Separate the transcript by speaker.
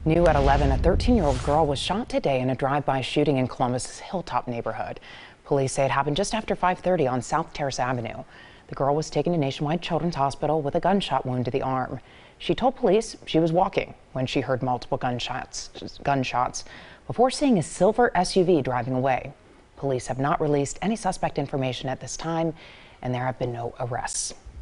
Speaker 1: New at 11, a 13-year-old girl was shot today in a drive-by shooting in Columbus's Hilltop neighborhood. Police say it happened just after 5:30 on South Terrace Avenue. The girl was taken to Nationwide Children's Hospital with a gunshot wound to the arm. She told police she was walking when she heard multiple gunshots before seeing a silver SUV driving away. Police have not released any suspect information at this time, and there have been no arrests.